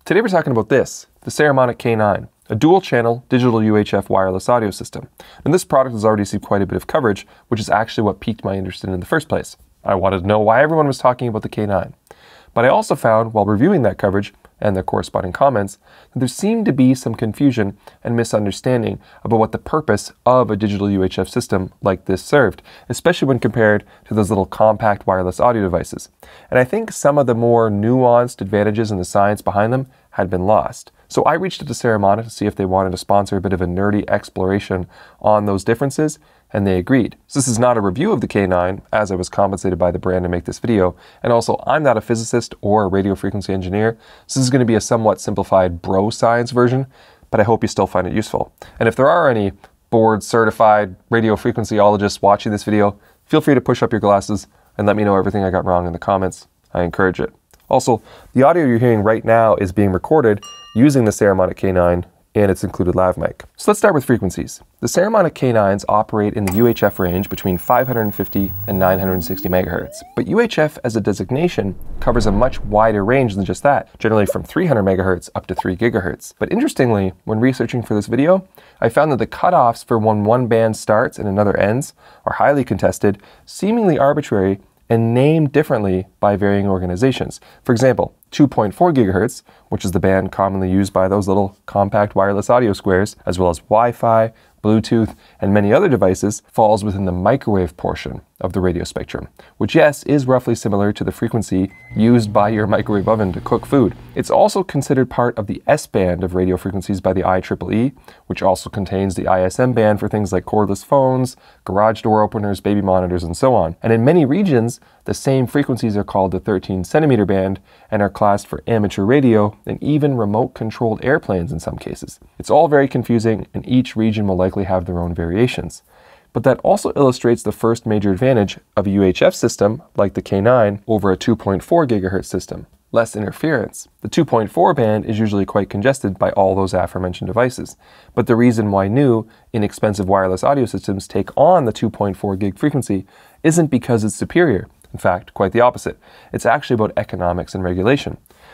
Today we're talking about this, the Saramonic K9, a dual-channel digital UHF wireless audio system. And this product has already received quite a bit of coverage, which is actually what piqued my interest in the first place. I wanted to know why everyone was talking about the K9. But I also found, while reviewing that coverage and the corresponding comments, that there seemed to be some confusion and misunderstanding about what the purpose of a digital UHF system like this served, especially when compared to those little compact wireless audio devices. And I think some of the more nuanced advantages and the science behind them had been lost. So I reached out to Saramonic to see if they wanted to sponsor a bit of a nerdy exploration on those differences, and they agreed. So this is not a review of the K9, as I was compensated by the brand to make this video, and also I'm not a physicist or a radio frequency engineer, so this is going to be a somewhat simplified bro science version, but I hope you still find it useful. And if there are any board certified radio frequencyologists watching this video, feel free to push up your glasses and let me know everything I got wrong in the comments. I encourage it. Also, the audio you're hearing right now is being recorded using the Saramonic K9 and its included lav mic. So let's start with frequencies. The Saramonic K9s operate in the UHF range between 550 and 960 MHz, but UHF as a designation covers a much wider range than just that, generally from 300 MHz up to 3 GHz. But interestingly, when researching for this video, I found that the cutoffs for when one band starts and another ends are highly contested, seemingly arbitrary, and named differently by varying organizations. For example, 2.4 GHz, which is the band commonly used by those little compact wireless audio squares, as well as Wi-Fi, Bluetooth, and many other devices, falls within the microwave portion of the radio spectrum, which yes, is roughly similar to the frequency used by your microwave oven to cook food. It's also considered part of the S-band of radio frequencies by the IEEE, which also contains the ISM band for things like cordless phones, garage door openers, baby monitors, and so on. And in many regions, the same frequencies are called the 13 centimeter band and are classed for amateur radio and even remote-controlled airplanes in some cases. It's all very confusing, and each region will likely have their own variations. But that also illustrates the first major advantage of a UHF system like the K9 over a 2.4 GHz system: less interference. The 2.4 band is usually quite congested by all those aforementioned devices. But the reason why new, inexpensive wireless audio systems take on the 2.4 gig frequency isn't because it's superior. In fact, quite the opposite. It's actually about economics and regulation.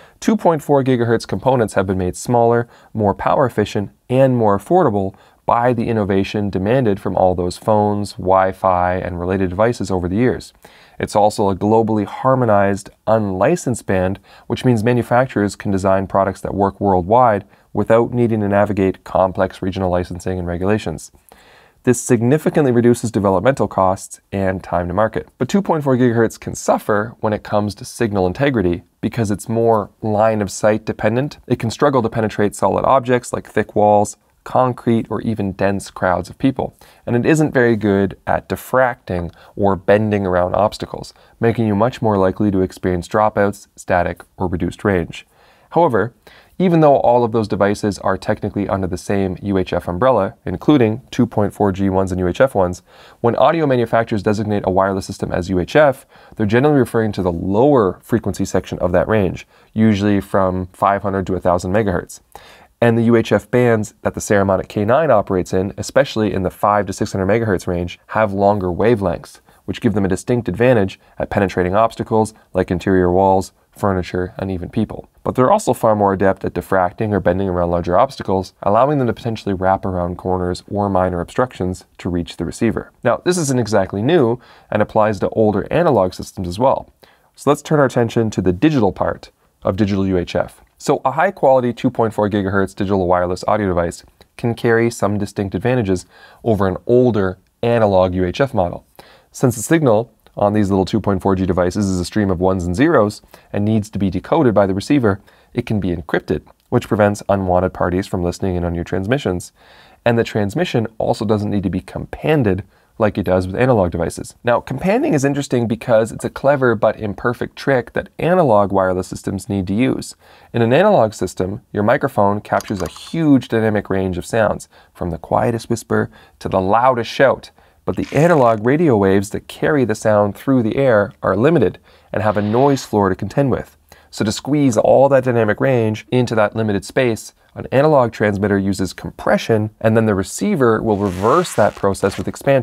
2.4 GHz components have been made smaller, more power efficient, and more affordable by the innovation demanded from all those phones, Wi-Fi, and related devices over the years. It's also a globally harmonized, unlicensed band, which means manufacturers can design products that work worldwide without needing to navigate complex regional licensing and regulations. This significantly reduces developmental costs and time to market. But 2.4 GHz can suffer when it comes to signal integrity because it's more line of sight dependent. It can struggle to penetrate solid objects like thick walls, concrete, or even dense crowds of people. And it isn't very good at diffracting or bending around obstacles, making you much more likely to experience dropouts, static, or reduced range. However, even though all of those devices are technically under the same UHF umbrella, including 2.4G ones and UHF ones, when audio manufacturers designate a wireless system as UHF, they're generally referring to the lower frequency section of that range, usually from 500 to 1000 MHz. And the UHF bands that the Saramonic K9 operates in, especially in the 500 to 600 MHz range, have longer wavelengths, which give them a distinct advantage at penetrating obstacles like interior walls, furniture, and even people. But they're also far more adept at diffracting or bending around larger obstacles, allowing them to potentially wrap around corners or minor obstructions to reach the receiver. Now, this isn't exactly new and applies to older analog systems as well. So let's turn our attention to the digital part of digital UHF. So a high-quality 2.4 GHz digital wireless audio device can carry some distinct advantages over an older analog UHF model. Since the signal on these little 2.4G devices is a stream of ones and zeros and needs to be decoded by the receiver, it can be encrypted, which prevents unwanted parties from listening in on your transmissions. And the transmission also doesn't need to be companded like it does with analog devices. Now, companding is interesting because it's a clever but imperfect trick that analog wireless systems need to use. In an analog system, your microphone captures a huge dynamic range of sounds, from the quietest whisper to the loudest shout. But the analog radio waves that carry the sound through the air are limited and have a noise floor to contend with. So to squeeze all that dynamic range into that limited space, an analog transmitter uses compression, and then the receiver will reverse that process with expansion.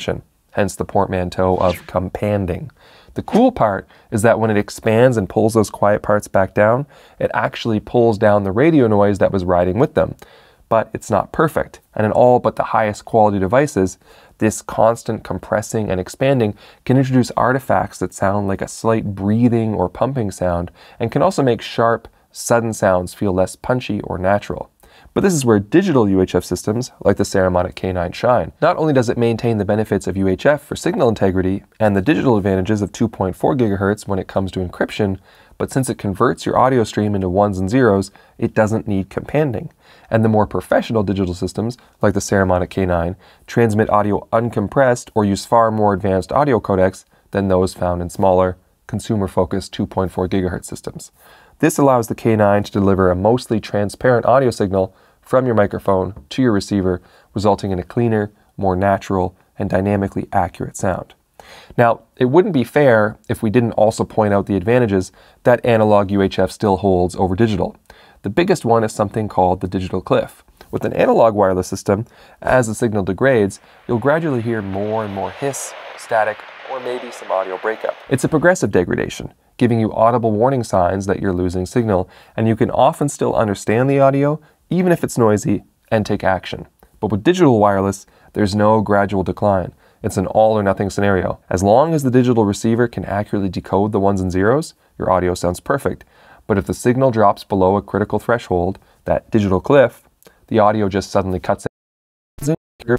hence the portmanteau of companding. The cool part is that when it expands and pulls those quiet parts back down, it actually pulls down the radio noise that was riding with them. But it's not perfect, and in all but the highest quality devices, this constant compressing and expanding can introduce artifacts that sound like a slight breathing or pumping sound, and can also make sharp, sudden sounds feel less punchy or natural. But this is where digital UHF systems, like the Saramonic K9, shine. Not only does it maintain the benefits of UHF for signal integrity and the digital advantages of 2.4 GHz when it comes to encryption, but since it converts your audio stream into ones and zeros, it doesn't need companding. And the more professional digital systems, like the Saramonic K9, transmit audio uncompressed or use far more advanced audio codecs than those found in smaller, consumer-focused 2.4 GHz systems. This allows the K9 to deliver a mostly transparent audio signal from your microphone to your receiver, resulting in a cleaner, more natural, and dynamically accurate sound. Now, it wouldn't be fair if we didn't also point out the advantages that analog UHF still holds over digital. The biggest one is something called the digital cliff. With an analog wireless system, as the signal degrades, you'll gradually hear more and more hiss, static, or maybe some audio breakup. It's a progressive degradation, giving you audible warning signs that you're losing signal, and you can often still understand the audio, even if it's noisy, and take action. But with digital wireless, there's no gradual decline. It's an all or nothing scenario. As long as the digital receiver can accurately decode the ones and zeros, your audio sounds perfect. But if the signal drops below a critical threshold, that digital cliff, the audio just suddenly cuts in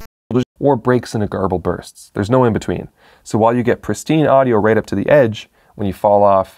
or breaks into garbled bursts. There's no in between. So while you get pristine audio right up to the edge, when you fall off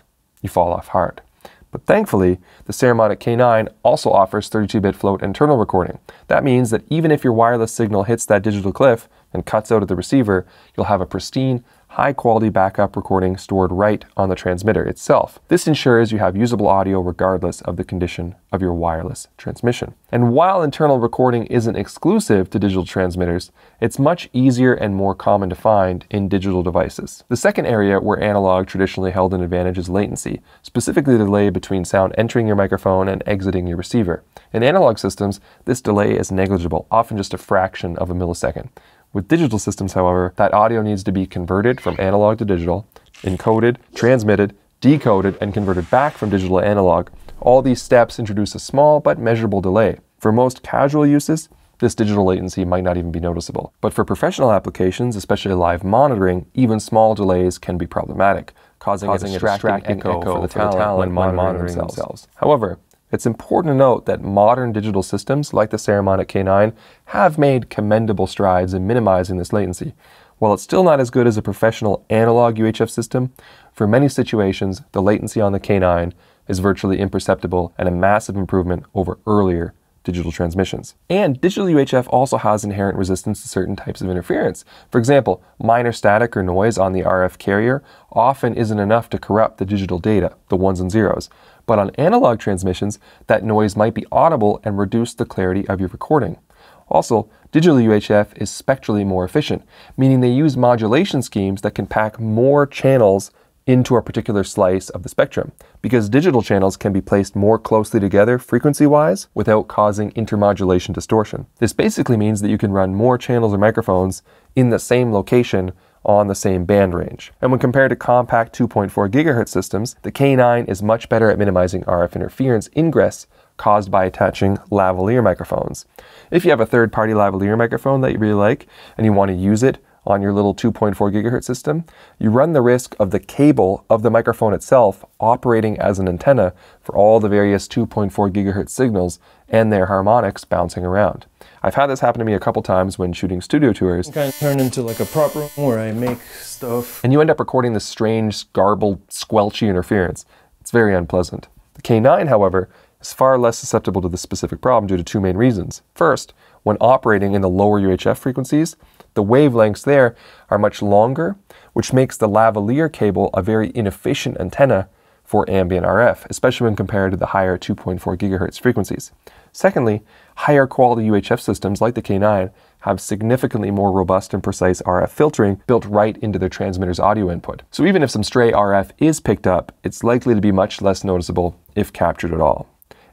hard. But thankfully, the Saramonic K9 also offers 32-bit float internal recording. That means that even if your wireless signal hits that digital cliff and cuts out at the receiver, you'll have a pristine, high-quality backup recording stored right on the transmitter itself. This ensures you have usable audio regardless of the condition of your wireless transmission. And while internal recording isn't exclusive to digital transmitters, it's much easier and more common to find in digital devices. The second area where analog traditionally held an advantage is latency, specifically the delay between sound entering your microphone and exiting your receiver. In analog systems, this delay is negligible, often just a fraction of a millisecond. With digital systems, however, that audio needs to be converted from analog to digital, encoded, transmitted, decoded, and converted back from digital to analog. All these steps introduce a small but measurable delay. For most casual uses, this digital latency might not even be noticeable. But for professional applications, especially live monitoring, even small delays can be problematic, causing a distracting echo for the talent when monitoring themselves. However, it's important to note that modern digital systems, like the Saramonic K9, have made commendable strides in minimizing this latency. While it's still not as good as a professional analog UHF system, for many situations, the latency on the K9 is virtually imperceptible and a massive improvement over earlier digital transmissions. And digital UHF also has inherent resistance to certain types of interference. For example, minor static or noise on the RF carrier often isn't enough to corrupt the digital data, the ones and zeros. But on analog transmissions, that noise might be audible and reduce the clarity of your recording. Also, digital UHF is spectrally more efficient, meaning they use modulation schemes that can pack more channels into a particular slice of the spectrum, because digital channels can be placed more closely together frequency-wise without causing intermodulation distortion. This basically means that you can run more channels or microphones in the same location on the same band range. And when compared to compact 2.4 GHz systems, the K9 is much better at minimizing RF interference ingress caused by attaching lavalier microphones. If you have a third-party lavalier microphone that you really like and you want to use it on your little 2.4 GHz system, you run the risk of the cable of the microphone itself operating as an antenna for all the various 2.4 GHz signals and their harmonics bouncing around. I've had this happen to me a couple times when shooting studio tours. Kind of turned into like a prop room where I make stuff. And you end up recording this strange, garbled, squelchy interference. It's very unpleasant. The K9, however, is far less susceptible to this specific problem due to two main reasons. First, when operating in the lower UHF frequencies, the wavelengths there are much longer, which makes the lavalier cable a very inefficient antenna for ambient RF, especially when compared to the higher 2.4 GHz frequencies. Secondly, higher quality UHF systems like the K9 have significantly more robust and precise RF filtering built right into their transmitter's audio input. So even if some stray RF is picked up, it's likely to be much less noticeable if captured at all. And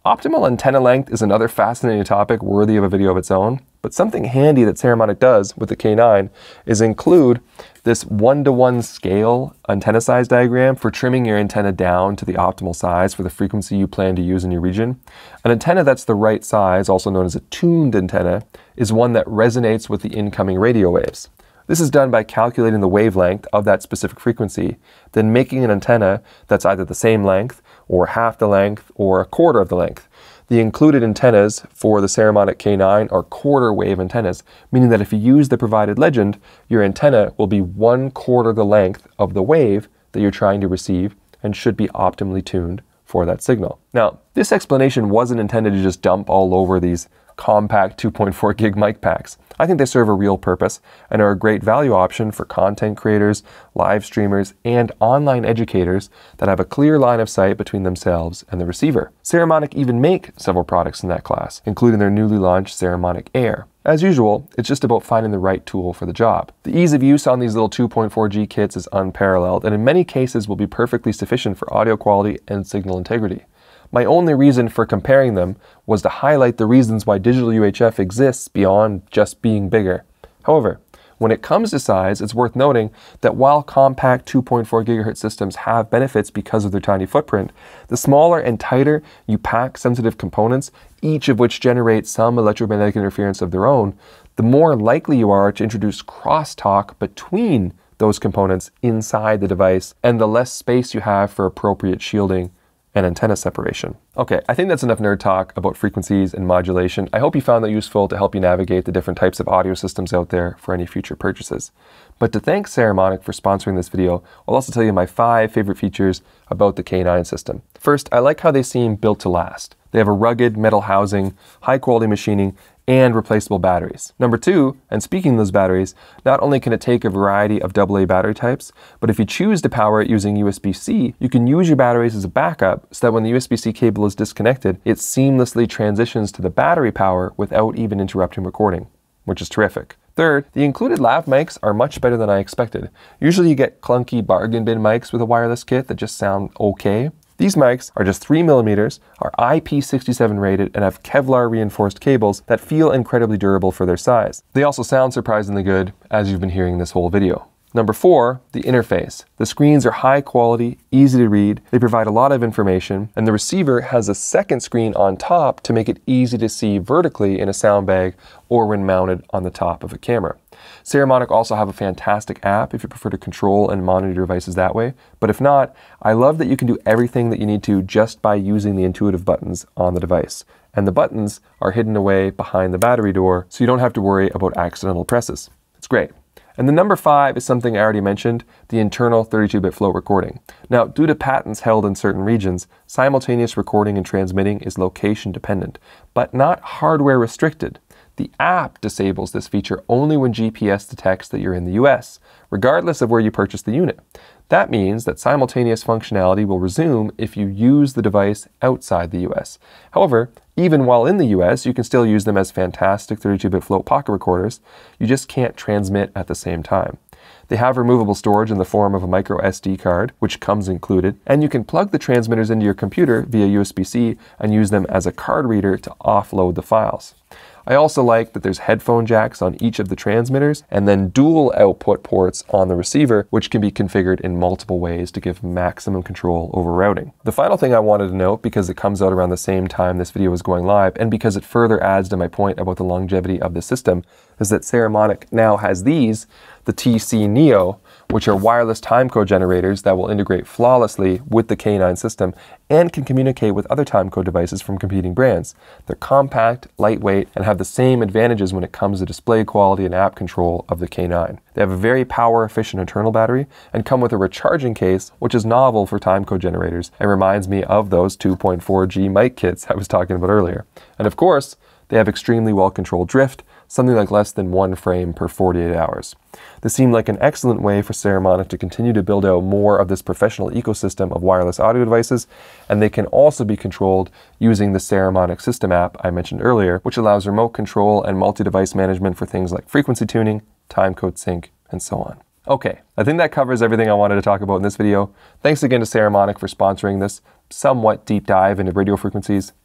Optimal antenna length is another fascinating topic worthy of a video of its own, but something handy that Saramonic does with the K9 is include this 1:1 scale antenna size diagram for trimming your antenna down to the optimal size for the frequency you plan to use in your region. An antenna that's the right size, also known as a tuned antenna, is one that resonates with the incoming radio waves. This is done by calculating the wavelength of that specific frequency, then making an antenna that's either the same length, or half the length, or a quarter of the length. The included antennas for the Saramonic K9 are quarter wave antennas, meaning that if you use the provided legend, your antenna will be 1/4 the length of the wave that you're trying to receive and should be optimally tuned for that signal. Now, this explanation wasn't intended to just dump all over these compact 2.4 gig mic packs. I think they serve a real purpose and are a great value option for content creators, live streamers, and online educators that have a clear line of sight between themselves and the receiver. Saramonic even make several products in that class, including their newly launched Saramonic Air. As usual, it's just about finding the right tool for the job. The ease of use on these little 2.4G kits is unparalleled, and in many cases will be perfectly sufficient for audio quality and signal integrity. My only reason for comparing them was to highlight the reasons why digital UHF exists beyond just being bigger. However, when it comes to size, it's worth noting that while compact 2.4 GHz systems have benefits because of their tiny footprint, the smaller and tighter you pack sensitive components, each of which generate some electromagnetic interference of their own, the more likely you are to introduce crosstalk between those components inside the device, and the less space you have for appropriate shielding and antenna separation. Okay, I think that's enough nerd talk about frequencies and modulation. I hope you found that useful to help you navigate the different types of audio systems out there for any future purchases. But to thank Saramonic for sponsoring this video, I'll also tell you my 5 favorite features about the K9 system. First, I like how they seem built to last. They have a rugged metal housing, high quality machining, and replaceable batteries. Number 2, and speaking of those batteries, not only can it take a variety of AA battery types, but if you choose to power it using USB-C, you can use your batteries as a backup so that when the USB-C cable is disconnected, it seamlessly transitions to the battery power without even interrupting recording, which is terrific. Third, the included lav mics are much better than I expected. Usually you get clunky bargain bin mics with a wireless kit that just sound okay. These mics are just 3mm, are IP67 rated, and have Kevlar reinforced cables that feel incredibly durable for their size. They also sound surprisingly good, as you've been hearing this whole video. Number 4, the interface. The screens are high quality, easy to read, they provide a lot of information, and the receiver has a second screen on top to make it easy to see vertically in a sound bag or when mounted on the top of a camera. Saramonic also have a fantastic app if you prefer to control and monitor your devices that way, but if not, I love that you can do everything that you need to just by using the intuitive buttons on the device. And the buttons are hidden away behind the battery door, so you don't have to worry about accidental presses. It's great. And the number 5 is something I already mentioned, the internal 32-bit float recording. Now, due to patents held in certain regions, simultaneous recording and transmitting is location dependent, but not hardware restricted. The app disables this feature only when GPS detects that you're in the US, regardless of where you purchase the unit. That means that simultaneous functionality will resume if you use the device outside the US. However, even while in the US, you can still use them as fantastic 32-bit float pocket recorders. You just can't transmit at the same time. They have removable storage in the form of a micro SD card, which comes included, and you can plug the transmitters into your computer via USB-C and use them as a card reader to offload the files. I also like that there's headphone jacks on each of the transmitters and then dual output ports on the receiver, which can be configured in multiple ways to give maximum control over routing. The final thing I wanted to note, because it comes out around the same time this video is going live, and because it further adds to my point about the longevity of the system, is that Saramonic now has these, the TC Neo, which are wireless timecode generators that will integrate flawlessly with the K9 system and can communicate with other timecode devices from competing brands. They're compact, lightweight, and have the same advantages when it comes to display quality and app control of the K9. They have a very power-efficient internal battery and come with a recharging case, which is novel for timecode generators and reminds me of those 2.4G mic kits I was talking about earlier. And of course, they have extremely well-controlled drift, something like less than 1 frame per 48 hours. This seemed like an excellent way for Saramonic to continue to build out more of this professional ecosystem of wireless audio devices, and they can also be controlled using the Saramonic system app I mentioned earlier, which allows remote control and multi-device management for things like frequency tuning, timecode sync, and so on. Okay, I think that covers everything I wanted to talk about in this video. Thanks again to Saramonic for sponsoring this somewhat deep dive into radio frequencies.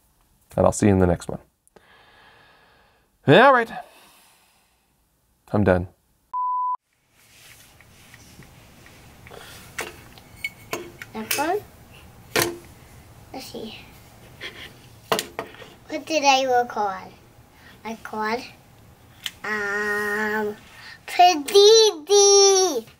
And I'll see you in the next one. All right. I'm done. That one? Let's see. What did I record? I record, Predidi.